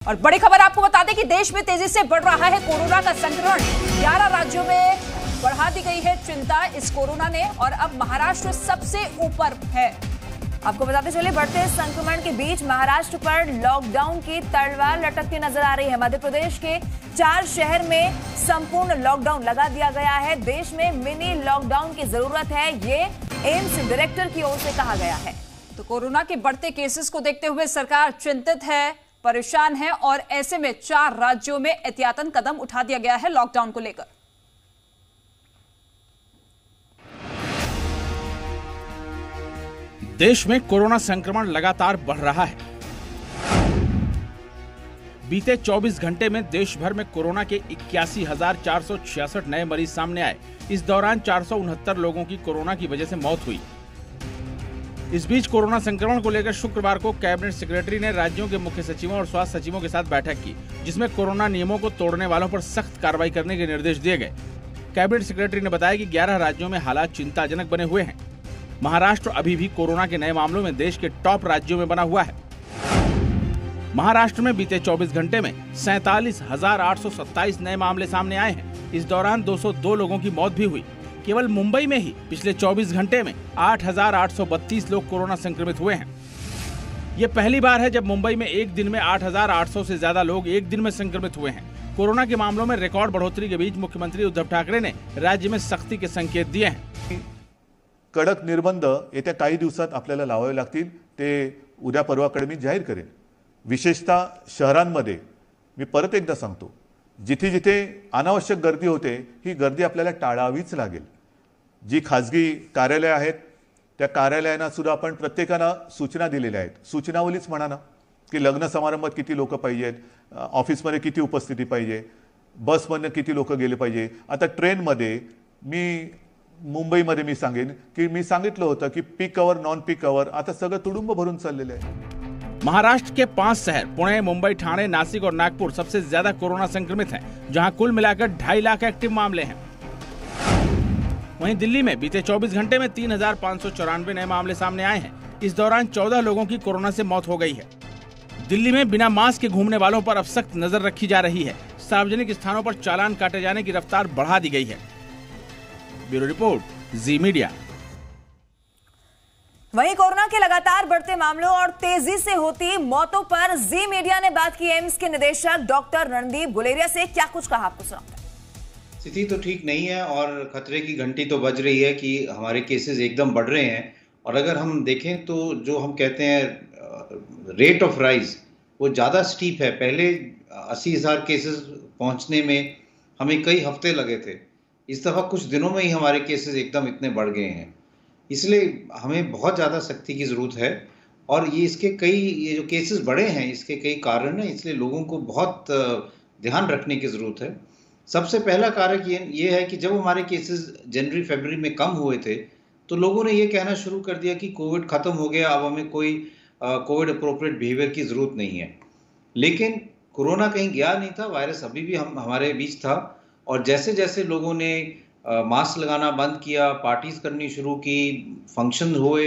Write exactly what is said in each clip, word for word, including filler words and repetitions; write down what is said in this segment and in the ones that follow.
और बड़ी खबर आपको बता दें कि देश में तेजी से बढ़ रहा है कोरोना का संक्रमण। ग्यारह राज्यों में बढ़ा दी गई है चिंता इस कोरोना ने और अब महाराष्ट्र सबसे ऊपर है। आपको बताते चले बढ़ते संक्रमण के बीच महाराष्ट्र पर लॉकडाउन की तलवार लटकती नजर आ रही है। मध्य प्रदेश के चार शहर में संपूर्ण लॉकडाउन लगा दिया गया है। देश में मिनी लॉकडाउन की जरूरत है, ये एम्स डायरेक्टर की ओर से कहा गया है। तो कोरोना के बढ़ते केसेस को देखते हुए सरकार चिंतित है, परेशान है और ऐसे में चार राज्यों में एहतियातन कदम उठा दिया गया है लॉकडाउन को लेकर। देश में कोरोना संक्रमण लगातार बढ़ रहा है। बीते चौबीस घंटे में देश भर में कोरोना के इक्यासी हजार चार सौ छियासठ नए मरीज सामने आए। इस दौरान चार सौ उनहत्तर लोगों की कोरोना की वजह से मौत हुई। इस बीच कोरोना संक्रमण को लेकर शुक्रवार को कैबिनेट सेक्रेटरी ने राज्यों के मुख्य सचिवों और स्वास्थ्य सचिवों के साथ बैठक की, जिसमें कोरोना नियमों को तोड़ने वालों पर सख्त कार्रवाई करने के निर्देश दिए गए। कैबिनेट सेक्रेटरी ने बताया कि ग्यारह राज्यों में हालात चिंताजनक बने हुए हैं। महाराष्ट्र अभी भी कोरोना के नए मामलों में देश के टॉप राज्यों में बना हुआ है। महाराष्ट्र में बीते चौबीस घंटे में सैतालीस हजार आठ सौ सत्ताईस नए मामले सामने आए हैं। इस दौरान दो सौ दो लोगों की मौत भी हुई। केवल मुंबई में ही पिछले चौबीस घंटे में आठ हजार आठ सौ बत्तीस लोग कोरोना संक्रमित हुए हैं। ये पहली बार है जब मुंबई में एक दिन में आठ हजार आठ सौ से ज्यादा लोग एक दिन में संक्रमित हुए हैं। कोरोना के मामलों में रिकॉर्ड बढ़ोतरी के बीच मुख्यमंत्री उद्धव ठाकरे ने राज्य में सख्ती के संकेत दिए हैं। कडक निर्बंध येत्या काही दिवसात आपल्याला लावावे लागतील, ते उद्या परवाकडे मी जाहीर करेन। विशेषतः शहरांमध्ये मी परत एकदा सांगतो, जिथे जिथे अनावश्यक गर्दी होते ही गर्दी आपल्याला टाळावीच लागेल। जी खाजगी कार्यालय आहेत त्या कार्यालयांना सुद्धा आपण प्रत्येकाला सूचना दिलेल्या आहेत। सूचनावलीच म्हणा ना की लग्न समारंभात किती लोक पाहिजेत, ऑफिसमध्ये किती उपस्थिती पाहिजे, बसमध्ये किती लोक गेले पाहिजे। आता ट्रेनमध्ये मी मुंबईमध्ये मी सांगेन की मी सांगितलं होतं की peak hour non peak hour आता सगळं तुडुंब भरून चाललेलं आहे। महाराष्ट्र के पांच शहर पुणे, मुंबई, ठाणे, नासिक और नागपुर सबसे ज्यादा कोरोना संक्रमित हैं, जहां कुल मिलाकर ढाई लाख एक्टिव मामले हैं। वहीं दिल्ली में बीते चौबीस घंटे में तीन हजार पाँच सौ चौरानवे नए मामले सामने आए हैं। इस दौरान चौदह लोगों की कोरोना से मौत हो गई है। दिल्ली में बिना मास्क के घूमने वालों पर अब सख्त नजर रखी जा रही है। सार्वजनिक स्थानों पर चालान काटे जाने की रफ्तार बढ़ा दी गई है। Bureau report, Zee media. वहीं कोरोना के लगातार बढ़ते मामलों और तेजी से होती मौतों पर जी मीडिया ने बात की एम्स के निदेशक डॉक्टर रणदीप गुलेरिया से। क्या कुछ कहा, आपको सुनाते हैं। स्थिति तो ठीक नहीं है और खतरे की घंटी तो बज रही है कि हमारे केसेस एकदम बढ़ रहे हैं। और अगर हम देखें तो जो हम कहते हैं रेट ऑफ राइज वो ज़्यादा स्टीप है। पहले अस्सी हज़ार केसेस पहुंचने में हमें कई हफ्ते लगे थे, इस दफ़ा कुछ दिनों में ही हमारे केसेस एकदम इतने बढ़ गए हैं। इसलिए हमें बहुत ज़्यादा सख्ती की ज़रूरत है और ये इसके कई ये जो केसेस बढ़े हैं इसके कई कारण हैं, इसलिए लोगों को बहुत ध्यान रखने की ज़रूरत है। सबसे पहला कारक ये ये है कि जब हमारे केसेस जनवरी फरवरी में कम हुए थे तो लोगों ने ये कहना शुरू कर दिया कि कोविड ख़त्म हो गया, अब हमें कोई कोविड अप्रोप्रिएट बिहेवियर की ज़रूरत नहीं है। लेकिन कोरोना कहीं गया नहीं था, वायरस अभी भी हम हमारे बीच था। और जैसे जैसे लोगों ने मास्क लगाना बंद किया, पार्टीज करनी शुरू की, फंक्शन हुए,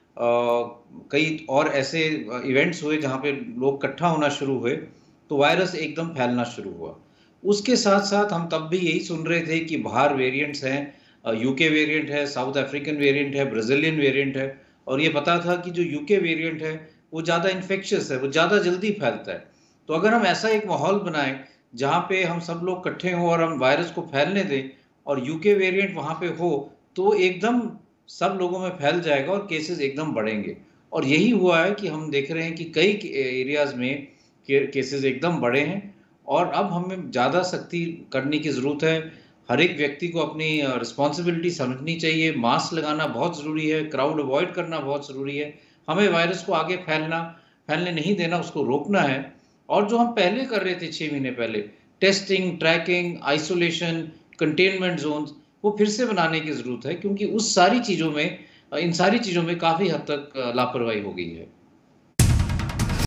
कई और ऐसे इवेंट्स हुए जहाँ पे लोग इकट्ठा होना शुरू हुए, तो वायरस एकदम फैलना शुरू हुआ। उसके साथ साथ हम तब भी यही सुन रहे थे कि बाहर वेरिएंट्स हैं, यूके वेरिएंट है, साउथ अफ्रीकन वेरिएंट है, ब्राज़ीलियन वेरिएंट है। और ये पता था कि जो यूके वेरिएंट है वो ज़्यादा इन्फेक्शियस है, वो ज़्यादा जल्दी फैलता है। तो अगर हम ऐसा एक माहौल बनाएं जहाँ पे हम सब लोग इकट्ठे हों और हम वायरस को फैलने दें और यूके वेरिएंट वहाँ पे हो, तो एकदम सब लोगों में फैल जाएगा और केसेस एकदम बढ़ेंगे। और यही हुआ है कि हम देख रहे हैं कि कई एरियाज़ में केसेस एकदम बढ़े हैं और अब हमें ज़्यादा सख्ती करने की ज़रूरत है। हर एक व्यक्ति को अपनी रिस्पॉन्सिबिलिटी समझनी चाहिए। मास्क लगाना बहुत ज़रूरी है, क्राउड अवॉइड करना बहुत ज़रूरी है। हमें वायरस को आगे फैलना फैलने नहीं देना, उसको रोकना है। और जो हम पहले कर रहे थे छः महीने पहले, testing, tracking, isolation, containment zones, वो फिर से बनाने की ज़रूरत है, क्योंकि उस सारी चीज़ों में इन सारी चीज़ों में काफ़ी हद तक लापरवाही हो गई है।